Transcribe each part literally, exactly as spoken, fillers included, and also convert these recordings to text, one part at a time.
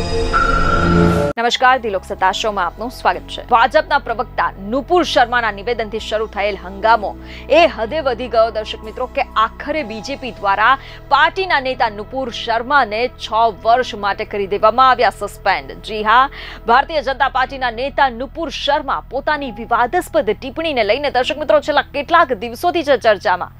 નમસ્કાર, દિલોક સત્તા શોમાં આપનું સ્વાગત છે। ભાજપના પ્રવક્તા નુપુર શર્માના નિવેદનથી શરૂ થયેલ હંગામો એ હદે વધી ગયો દર્શક મિત્રો કે આખરે બીજેપી દ્વારા પાર્ટીના નેતા નુપુર શર્માને છ વર્ષ માટે કરી દેવામાં આવ્યા સસ્પેન્ડ। જી હા, ભારતીય જનતા પાર્ટીના નેતા નુપુર શર્મા પોતાની વિવાદાસ્પદ ટિપ્પણીને લઈને દર્શક મિત્રો છેલ્લા કેટલાક દિવસોથી છે ચર્ચામાં।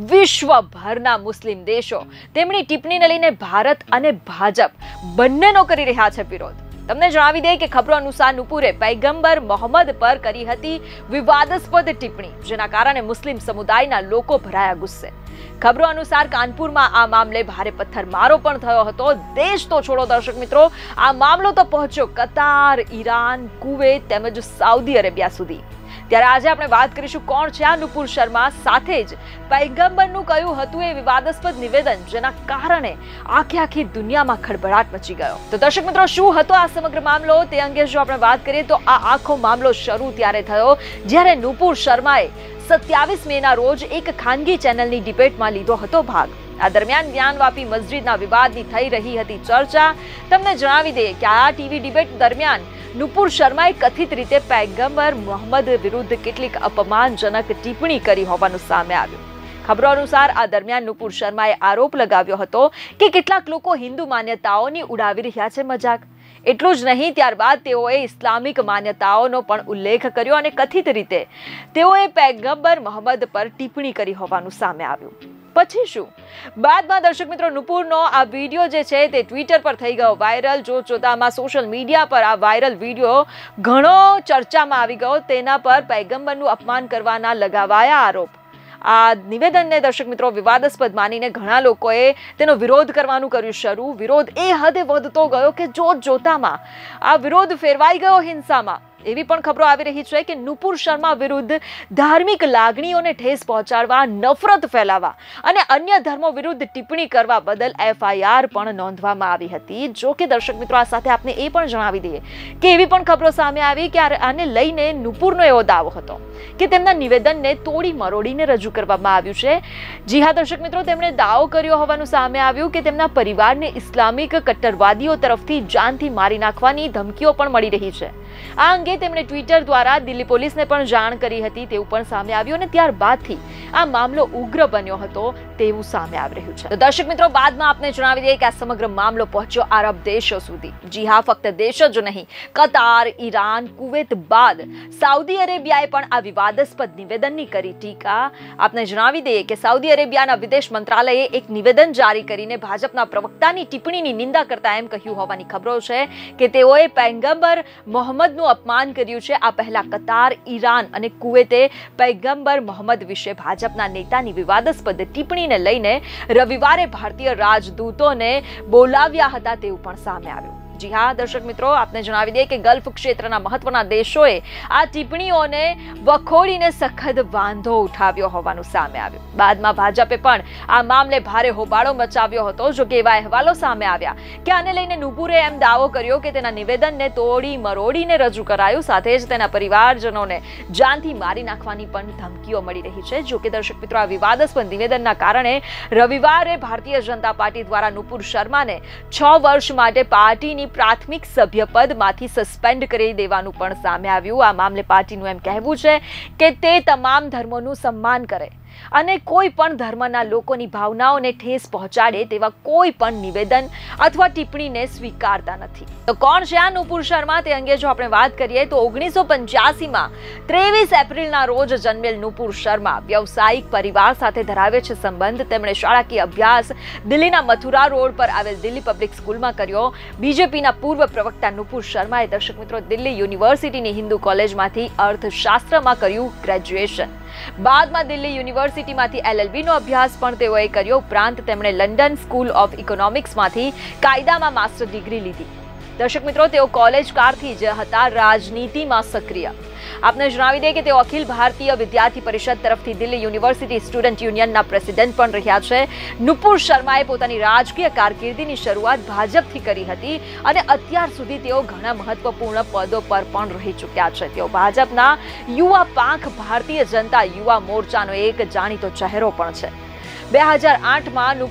વિશ્વભરના મુસ્લિમ દેશો તેમની ટિપ્પણીને લઈને ભારત અને ભાજપ બંનેનો કરી રહ્યા છે વિરોધ। તમને જણાવી દે કે ખબરો અનુસાર નુપુરે પૈગંબર મોહમ્મદ પર કરી હતી વિવાદાસ્પદ ટિપ્પણી, જેના કારણે મુસ્લિમ સમુદાયના લોકો ભરાયા ગુસ્સે। ખબરો અનુસાર કાનપુરમાં આ મામલે ભારે પથ્થરમારો પણ થયો હતો। દેશ તો છોડો દર્શક મિત્રો, આ મામલો તો પહોંચ્યો કતાર, ઈરાન, કુવેત તેમજ સાઉદી અરેબિયા સુધી। ત્યારે આજે આપણે વાત કરીશું કોણ છે આ નુપુર શર્મા, સાથે જ પૈગંબરનું કયું હતું એ વિવાદાસ્પદ નિવેદન જેના કારણે આખી આખી દુનિયામાં ખળભળાટ મચી ગયો। તો દર્શક મિત્રો, શું હતો આ સમગ્ર મામલો તે અંગે જો આપણે વાત કરીએ તો આ આખો મામલો શરૂ ત્યારે થયો જ્યારે નુપુર શર્માએ સત્યાવીસ મે ના રોજ એક ખાનગી ચેનલની ડિબેટમાં લીધો હતો ભાગ। આ દરમિયાન જ્ઞાનવાપી મસ્જિદના વિવાદની થઈ રહી હતી ચર્ચા। તમને જણાવી દઈએ કે આ ટીવી ડિબેટ દરમિયાન નુપુર શર્માએ કથિત રીતે પૈગંબર મોહમ્મદ વિરુદ્ધ કેટલીક અપમાનજનક ટિપ્પણી કરી હોવાનું સામે આવ્યું। ખબરો અનુસાર આ દરમિયાન નુપુર શર્માએ આરોપ લગાવ્યો હતો કે કેટલાક લોકો હિન્દુ માન્યતાઓની ઉડાવી રહ્યા છે મજાક। એટલું જ નહીં, ત્યારબાદ તેઓએ ઇસ્લામિક માન્યતાઓનો પણ ઉલ્લેખ કર્યો અને કથિત રીતે તેઓએ પૈગંબર મોહમ્મદ પર ટિપ્પણી કરી હોવાનું સામે આવ્યું। પછી શું બાદમાં દર્શક મિત્રો નુપુરનો આ વિડીયો જે છે તે ટ્વિટર પર થઈ ગયો વાયરલ। જો જોતામાં સોશિયલ મીડિયા પર આ વાયરલ વિડીયો ઘણો ચર્ચામાં આવી ગયો। તેના પર પૈગંબરનું અપમાન કરવાના લગાવાયા આરોપ। આ નિવેદનને દર્શક મિત્રો વિવાદાસ્પદ માનીને ઘણા લોકોએ તેનો વિરોધ કરવાનું કર્યું શરૂ। વિરોધ એ હદે વધતો ગયો કે જોત જોતામાં આ વિરોધ ફેરવાઈ ગયો હિંસામાં। એવી પણ ખબરો આવી રહી છે કે નુપુર શર્મા વિરુદ્ધ ધાર્મિક લાગણીઓને ઠેસ પહોંચાડવા, નફરત ફેલાવવા અને અન્ય ધર્મો વિરુદ્ધ ટિપ્પણી કરવા બદલ એફઆઈઆર પણ નોંધવામાં આવી હતી। જો કે દર્શક મિત્રો, આ સાથે આપને એ પણ જણાવી દઈએ કે એવી પણ ખબરો સામે આવી કે આને લઈને નુપુરનો એવો દાવો હતો કે તેમના નિવેદનને તોડી મરોડીને રજૂ કરવામાં આવ્યું છે। જી હા દર્શક મિત્રો, તેમણે દાવો કર્યો હોવાનું સામે આવ્યું કે તેમના પરિવારને ઇસ્લામિક કટ્ટરવાદીઓ તરફથી જાનથી મારી નાખવાની ધમકીઓ પણ મળી રહી છે। આ અંગે તેમણે ટ્વિટર દ્વારા દિલ્હી પોલીસને પણ જાણ કરી હતી તેવું પણ સામે આવ્યું અને ત્યારબાદથી આ મામલો ઉગ્ર બન્યો હતો તેવું સામે આવી રહ્યું છે। તો દર્શક મિત્રો, બાદમાં આપને જણાવી દઈએ કે આ સમગ્ર મામલો પહોંચ્યો આરબ દેશો સુધી। જી હા, ફક્ત દેશો જ નહીં, કતાર, ઈરાન, કુવેત બાદ સાઉદી અરેબિયાએ પણ આ વિવાદાસ્પદ નિવેદનની કરી ટીકા। આપને જણાવી દઈએ કે સાઉદી અરેબિયાના વિદેશ મંત્રાલયે એક નિવેદન જારી કરીને ભાજપના પ્રવક્તાની ટિપ્પણીની નિંદા કરતા એમ કહ્યું હોવાની ખબરો છે કે તેઓએ પૈગંબર મોહમ્મદ નું અપમાન કર્યું છે। આ પહેલા કતાર, ઈરાન અને કુવેતે પૈગંબર મોહમ્મદ વિશે ભાજપના નેતાની વિવાદાસ્પદ ટિપ્પણીને લઈને રવિવારે ભારતીય રાજદૂતોને બોલાવ્યા હતા તેવું પણ સામે આવ્યું। જી હા દર્શક મિત્રો, આપને જણાવી દઈએ કે ગલ્ફ ક્ષેત્રના મહત્વના દેશોએ આ ટિપ્પણીઓને વખોડીને સખત વાંધો ઉઠાવ્યો હોવાનું સામે આવ્યું। બાદમાં ભાજપે પણ આ મામલે ભારે હોબાળો મચાવ્યો હતો। જો કે એવા અહેવાલો સામે આવ્યા કે આને લઈને નુપુરે એમ દાવો કર્યો કે તેના નિવેદનને તોડી મરોડીને રજૂ કરાયું, સાથે જ તેના પરિવારજનોને જાનથી મારી નાખવાની પણ ધમકીઓ મળી રહી છે। જો કે દર્શક મિત્રો, આ વિવાદાસ્પદ નિવેદનના કારણે રવિવારે ભારતીય જનતા પાર્ટી દ્વારા નુપુર શર્માને છ વર્ષ માટે પાર્ટીની પ્રાથમિક સભ્યપદમાંથી સસ્પેન્ડ કરી દેવાનું પણ સામે આવ્યું। આ મામલે પાર્ટીનું એમ કહેવું છે કે તે તમામ ધર્મોનું સન્માન કરે અને કોઈ પણ ધર્મના લોકોની ભાવનાઓને ઠેસ પહોંચાડે તેવા કોઈ પણ નિવેદન અથવા ટિપ્પણીને સ્વીકારતા નથી। તો કોણ છે આ નુપુર શર્મા તે અંગે જો આપણે વાત કરીએ તો ઓગણીસો પંચ્યાસી માં ત્રેવીસ એપ્રિલના રોજ જન્મેલ નુપુર શર્મા વ્યવસાયિક પરિવાર સાથે ધરાવે છે સંબંધ। તેમણે શાળાકીય અભ્યાસ દિલ્હીના મથુરા રોડ પર આવેલ દિલ્હી પબ્લિક સ્કૂલમાં કર્યો। બીજેપીના પૂર્વ પ્રવક્તા નુપુર શર્માએ દર્શક મિત્રો દિલ્હી યુનિવર્સિટીની હિન્દુ કોલેજમાંથી અર્થશાસ્ત્રમાં કર્યું ગ્રેજ્યુએશન। બાદમાં દિલ્હી યુનિવર્સિટીમાંથી એલએલબી નો અભ્યાસ પણ તેઓએ કર્યો। ઉપરાંત તેમણે લંડન સ્કૂલ ઓફ ઇકોનોમિક્સમાંથી કાયદામાં માસ્ટર ડિગ્રી લીધી। દર્શક મિત્રો, તેઓ કોલેજ કાળથી જ હતા રાજનીતિમાં સક્રિય। આપને જણાવી દઈએ કે તેઓ અખિલ ભારતીય વિદ્યાર્થી પરિષદ તરફથી દિલ્હી યુનિવર્સિટી સ્ટુડન્ટ યુનિયનના પ્રેસિડેન્ટ પણ રહ્યા છે। નુપુર શર્માએ પોતાની રાજકીય કારકિર્દીની શરૂઆત ભાજપથી કરી હતી અને અત્યાર સુધી તેઓ ઘણા મહત્વપૂર્ણ પદો પર પણ રહી ચૂક્યા છે। તેઓ ભાજપના યુવા પાંખ ભારતીય જનતા યુવા મોરચાનો એક જાણીતો ચહેરો પણ છે। બે હજાર આઠ માં નુપુર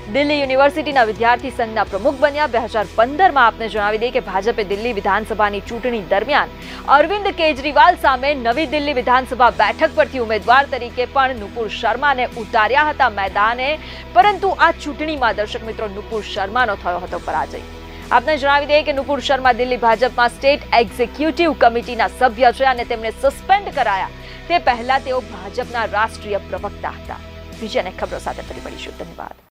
દિલ્હી યુનિવર્સિટીના વિદ્યાર્થી સંઘના પ્રમુખ બન્યા. બે હજાર પંદરમાં આપને જણાવી દઈએ કે ભાજપે દિલ્હી વિધાનસભાની ચૂંટણી દરમિયાન અરવિંદ કેજરીવાલ સામે નવી દિલ્હી વિધાનસભા બેઠક પરથી ઉમેદવાર તરીકે પણ નુપુર શર્માને ઉતાર્યા હતા મેદાને, પરંતુ આ ચૂંટણીમાં દર્શક મિત્રો નુપુર શર્માનો થયો હતો પરાજય. આપને જણાવી દઈએ કે નુપુર શર્મા દિલ્હી ભાજપમાં સ્ટેટ એક્ઝિક્યુટિવ કમિટીના સભ્ય છે અને તેમને સસ્પેન્ડ કરાયા તે પહેલા તેઓ ભાજપના રાષ્ટ્રીય પ્રવક્તા હતા. બીજી અનેક ખબરો સાથે ફરી મળીશું. ધન્યવાદ.